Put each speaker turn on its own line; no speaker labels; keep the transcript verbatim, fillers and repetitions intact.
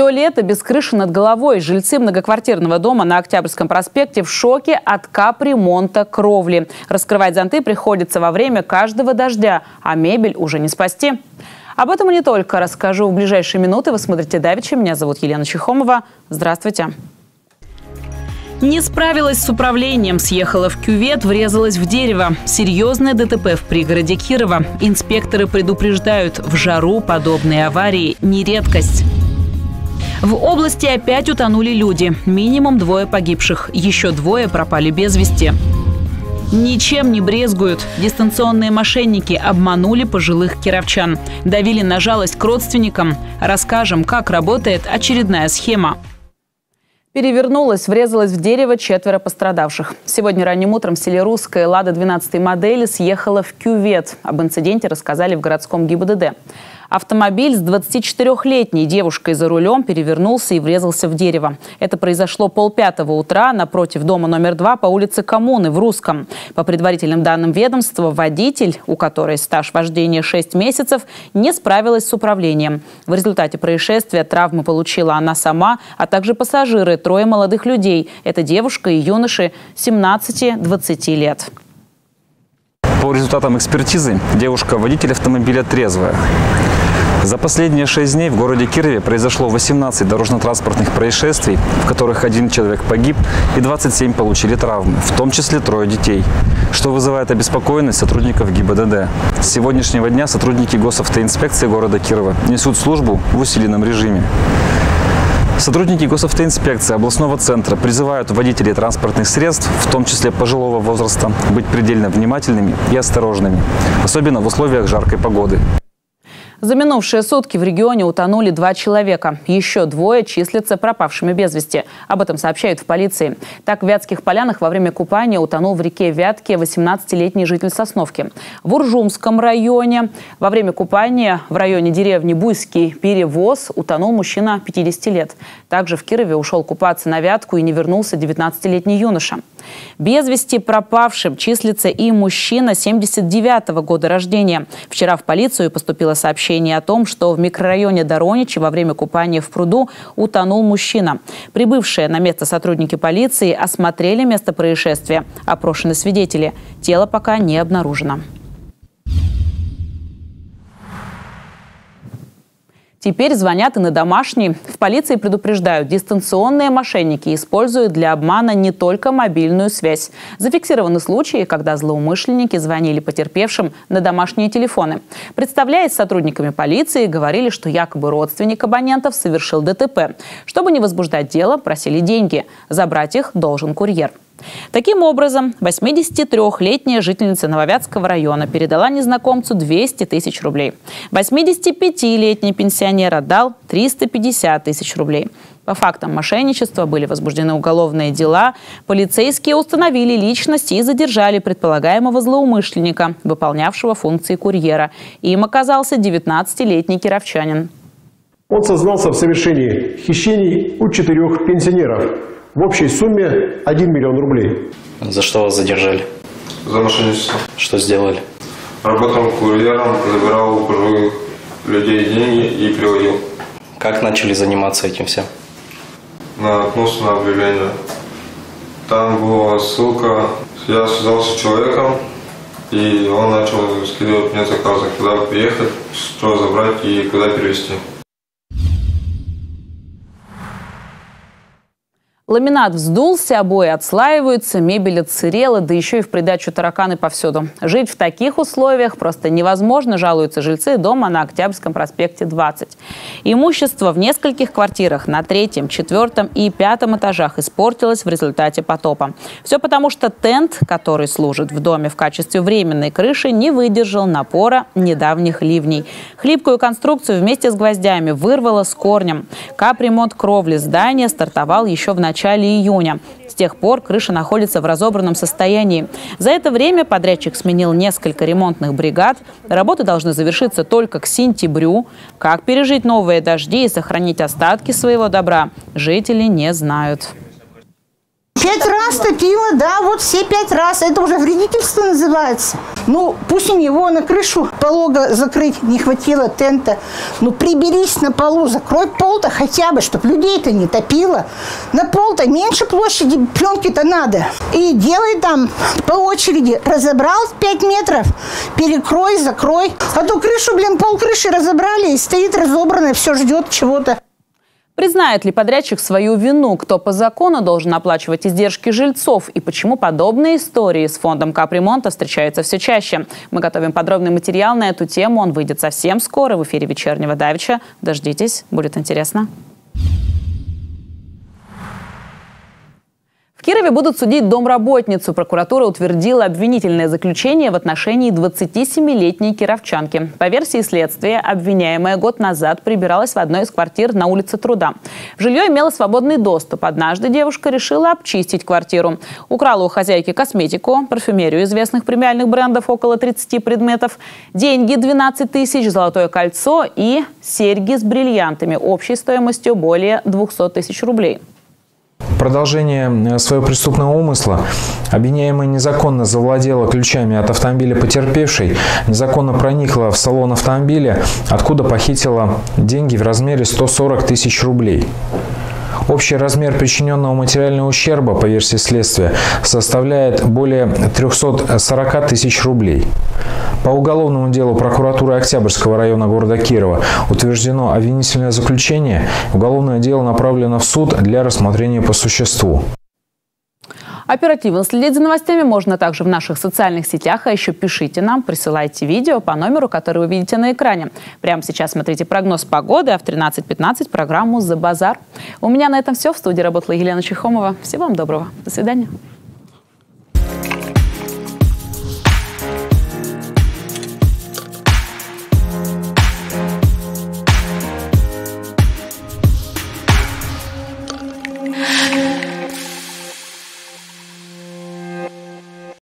Все лето без крыши над головой. Жильцы многоквартирного дома на Октябрьском проспекте в шоке от капремонта кровли. Раскрывать зонты приходится во время каждого дождя, а мебель уже не спасти. Об этом и не только расскажу в ближайшие минуты. Вы смотрите «Давича». Меня зовут Елена Чехомова. Здравствуйте. Не справилась с управлением, съехала в кювет, врезалась в дерево. Серьезное ДТП в пригороде Кирова. Инспекторы предупреждают, в жару подобные аварии не редкость. В области опять утонули люди. Минимум двое погибших. Еще двое пропали без вести. Ничем не брезгуют. Дистанционные мошенники обманули пожилых кировчан. Давили на жалость к родственникам. Расскажем, как работает очередная схема. Перевернулась, врезалась в дерево, четверо пострадавших. Сегодня ранним утром в селе Русское «Лада» двенадцатой модели съехала в кювет. Об инциденте рассказали в городском ГИБДД. Автомобиль с двадцатичетырёхлетней девушкой за рулем перевернулся и врезался в дерево. Это произошло полпятого утра напротив дома номер два по улице Коммуны в Русском. По предварительным данным ведомства, водитель, у которой стаж вождения шесть месяцев, не справилась с управлением. В результате происшествия травмы получила она сама, а также пассажиры, трое молодых людей. Это девушка и юноши семнадцати-двадцати лет.
По результатам экспертизы девушка-водитель автомобиля трезвая. За последние шесть дней в городе Кирове произошло восемнадцать дорожно-транспортных происшествий, в которых один человек погиб и двадцать семь получили травмы, в том числе трое детей, что вызывает обеспокоенность сотрудников ГИБДД. С сегодняшнего дня сотрудники госавтоинспекции города Кирова несут службу в усиленном режиме. Сотрудники госавтоинспекции областного центра призывают водителей транспортных средств, в том числе пожилого возраста, быть предельно внимательными и осторожными, особенно в условиях жаркой погоды.
За минувшие сутки в регионе утонули два человека. Еще двое числятся пропавшими без вести. Об этом сообщают в полиции. Так, в Вятских Полянах во время купания утонул в реке Вятке восемнадцатилетний житель Сосновки. В Уржумском районе во время купания в районе деревни Буйский Перевоз утонул мужчина пятидесяти лет. Также в Кирове ушел купаться на Вятку и не вернулся девятнадцатилетний юноша. Без вести пропавшим числится и мужчина семьдесят девятого года рождения. Вчера в полицию поступило сообщение о том, что в микрорайоне Дороничи во время купания в пруду утонул мужчина. Прибывшие на место сотрудники полиции осмотрели место происшествия. Опрошены свидетели. Тело пока не обнаружено. Теперь звонят и на домашний. В полиции предупреждают, дистанционные мошенники используют для обмана не только мобильную связь. Зафиксированы случаи, когда злоумышленники звонили потерпевшим на домашние телефоны. Представляясь сотрудниками полиции, говорили, что якобы родственник абонентов совершил ДТП. Чтобы не возбуждать дело, просили деньги. Забрать их должен курьер. Таким образом, восьмидесятитрёхлетняя жительница Нововятского района передала незнакомцу двести тысяч рублей. восьмидесятипятилетний пенсионер отдал триста пятьдесят тысяч рублей. По фактам мошенничества были возбуждены уголовные дела. Полицейские установили личность и задержали предполагаемого злоумышленника, выполнявшего функции курьера. Им оказался девятнадцатилетний кировчанин.
Он сознался в совершении хищений у четырех пенсионеров в общей сумме один миллион рублей.
За что вас задержали?
За мошенничество.
Что сделали?
Работал курьером, забирал у пожилых людей деньги и приводил.
Как начали заниматься этим всем?
Наткнулся на объявление. Там была ссылка. Я связался с человеком, и он начал скидывать мне заказы, куда приехать, что забрать и куда перевезти.
Ламинат вздулся, обои отслаиваются, мебель отсырела, да еще и в придачу тараканы повсюду. Жить в таких условиях просто невозможно, жалуются жильцы дома на Октябрьском проспекте двадцать. Имущество в нескольких квартирах на третьем, четвертом и пятом этажах испортилось в результате потопа. Все потому, что тент, который служит в доме в качестве временной крыши, не выдержал напора недавних ливней. Хлипкую конструкцию вместе с гвоздями вырвало с корнем. Капремонт кровли здания стартовал еще в начале В начале июня. С тех пор крыша находится в разобранном состоянии. За это время подрядчик сменил несколько ремонтных бригад. Работы должны завершиться только к сентябрю. Как пережить новые дожди и сохранить остатки своего добра, жители не знают.
Пять раз топила, да, вот все пять раз. Это уже вредительство называется. Ну, пусть у него на крышу полога закрыть не хватило тента. Ну, приберись на полу, закрой пол-то хотя бы, чтобы людей-то не топило. На пол-то меньше площади пленки-то надо. И делай там по очереди. Разобрал пять метров, перекрой, закрой. А то крышу, блин, пол крыши разобрали и стоит разобранное, все ждет чего-то.
Признает ли подрядчик свою вину? Кто по закону должен оплачивать издержки жильцов? И почему подобные истории с фондом капремонта встречаются все чаще? Мы готовим подробный материал на эту тему. Он выйдет совсем скоро в эфире «Вечернего Давича». Дождитесь, будет интересно. В Кирове будут судить домработницу. Прокуратура утвердила обвинительное заключение в отношении двадцатисемилетней кировчанки. По версии следствия, обвиняемая год назад прибиралась в одной из квартир на улице Труда. В жилье имела свободный доступ. Однажды девушка решила обчистить квартиру. Украла у хозяйки косметику, парфюмерию известных премиальных брендов, около тридцати предметов, деньги двенадцать тысяч, золотое кольцо и серьги с бриллиантами общей стоимостью более двухсот тысяч рублей.
Продолжение своего преступного умысла обвиняемая незаконно завладела ключами от автомобиля потерпевшей, незаконно проникла в салон автомобиля, откуда похитила деньги в размере ста сорока тысяч рублей. Общий размер причиненного материального ущерба, по версии следствия, составляет более трёхсот сорока тысяч рублей. По уголовному делу прокуратуры Октябрьского района города Кирова утверждено обвинительное заключение. Уголовное дело направлено в суд для рассмотрения по существу.
Оперативно следить за новостями можно также в наших социальных сетях, а еще пишите нам, присылайте видео по номеру, который вы видите на экране. Прямо сейчас смотрите прогноз погоды, а в тринадцать пятнадцать программу «За базар». У меня на этом все. В студии работала Елена Чехомова. Всего вам доброго. До свидания.